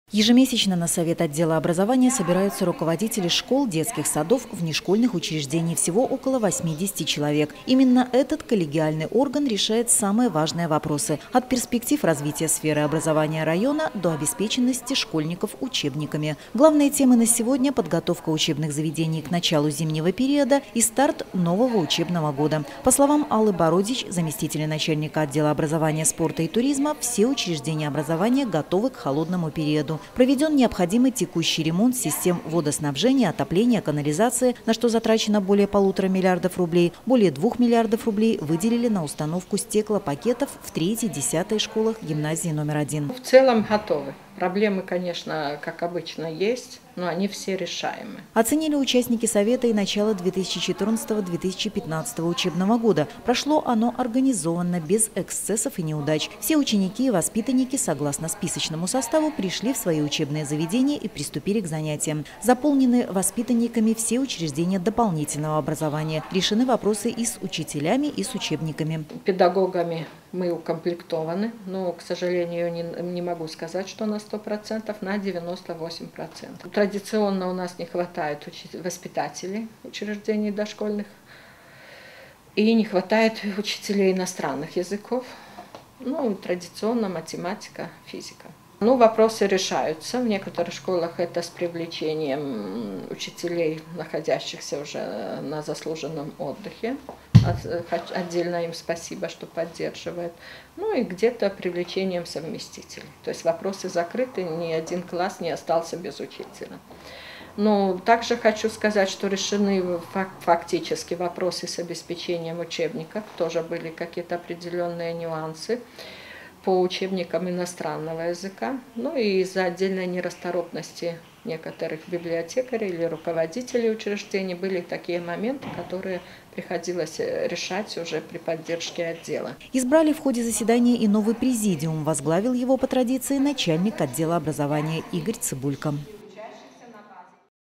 Ежемесячно на совет отдела образования собираются руководители школ, детских садов, внешкольных учреждений. Всего около 80 человек. Именно этот коллегиальный орган решает самые важные вопросы. От перспектив развития сферы образования района до обеспеченности школьников учебниками. Главные темы на сегодня – подготовка учебных заведений к началу зимнего периода и старт нового учебного года. По словам Аллы Бородич, заместителя начальника отдела образования, спорта и туризма, все учреждения образования готовы к холодному периоду. Проведен необходимый текущий ремонт систем водоснабжения, отопления, канализации, на что затрачено более 1,5 миллиарда рублей. Более 2 миллиардов рублей выделили на установку стеклопакетов в 3-10 школах гимназии номер 1. В целом готовы. Проблемы, конечно, как обычно, есть, но они все решаемы. Оценили участники совета и начало 2014-2015 учебного года. Прошло оно организованно, без эксцессов и неудач. Все ученики и воспитанники, согласно списочному составу, пришли в свои учебные заведения и приступили к занятиям. Заполнены воспитанниками все учреждения дополнительного образования. Решены вопросы и с учителями, и с учебниками. Педагогами мы укомплектованы, но, к сожалению, не могу сказать, что на 100%, на 98%. Традиционно у нас не хватает воспитателей учреждений дошкольных и не хватает учителей иностранных языков. Ну, традиционно математика, физика. Ну, вопросы решаются. В некоторых школах это с привлечением учителей, находящихся уже на заслуженном отдыхе. Отдельно им спасибо, что поддерживает. Ну и где-то привлечением совместителей. То есть вопросы закрыты, ни один класс не остался без учителя. Но также хочу сказать, что решены фактически вопросы с обеспечением учебников. Тоже были какие-то определенные нюансы по учебникам иностранного языка. Ну и из-за отдельной нерасторопности некоторых библиотекарей или руководителей учреждений были такие моменты, которые приходилось решать уже при поддержке отдела. Избрали в ходе заседания и новый президиум. Возглавил его по традиции начальник отдела образования Игорь Цыбулько.